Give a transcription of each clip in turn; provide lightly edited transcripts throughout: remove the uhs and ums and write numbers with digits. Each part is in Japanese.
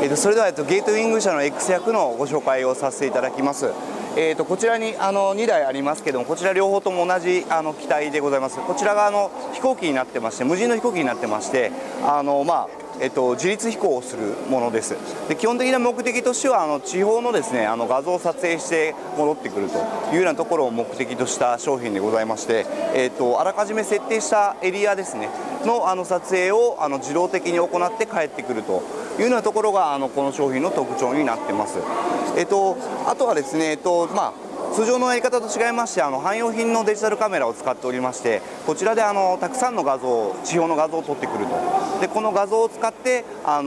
それでは、ゲートウィング社の X 役のご紹介をさせていただきます。こちらに2台ありますけども、こちら両方とも同じ機体でございます。こちらが飛行機になってまして、無人の飛行機になってまして、自律飛行をするものです。で、基本的な目的としては地方のですね画像を撮影して戻ってくるというようなところを目的とした商品でございまして、あらかじめ設定したエリアですねの撮影を自動的に行って帰ってくるというようなところがこの商品の特徴になってます。あとはですね通常のやり方と違いまして汎用品のデジタルカメラを使っておりまして、こちらでたくさんの画像、地表の画像を撮ってくると。でこの画像を使って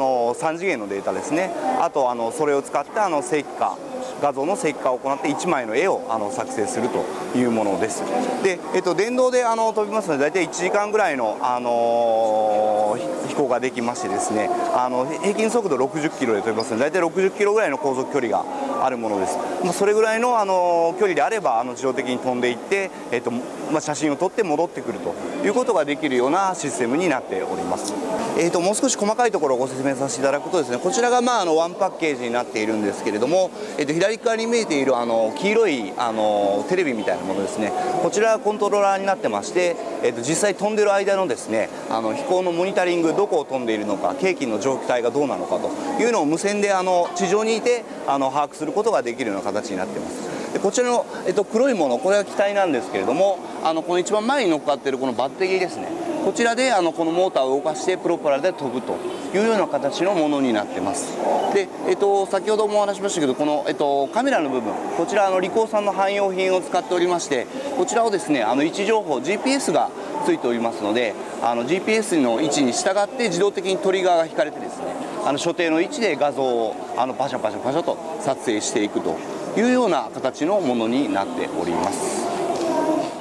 3次元のデータですね、あとそれを使って正規化、画像の正規化を行って1枚の絵を作成するというものです。で、電動で飛びますので大体1時間ぐらいの、飛行ができましてですね、平均速度60キロで飛びますので大体60キロぐらいの航続距離があるものです。それぐらいの距離であれば自動的に飛んでいって、写真を撮って戻ってくるということができるようなシステムになっております。もう少し細かいところをご説明させていただくとですね、こちらがワンパッケージになっているんですけれども、左側に見えている黄色いテレビみたいなものですね、こちらがコントローラーになってまして、実際飛んでる間のですね飛行のモニタリング、どこを飛んでいるのか、計器の状態がどうなのかというのを無線で地上にいて把握することができるような形になっています。でこちらの、黒いもの、これが機体なんですけれども、この一番前に乗っかっているこのバッテリーですね、こちらでこのモーターを動かしてプロペラで飛ぶというような形のものになっています。で、先ほどもお話しましたけど、この、カメラの部分、こちらリコーさんの汎用品を使っておりまして、こちらをですね位置情報 GPS がついておりますので、GPS の位置に従って自動的にトリガーが引かれてですね所定の位置で画像をパシャパシャパシャと撮影していくというような形のものになっております。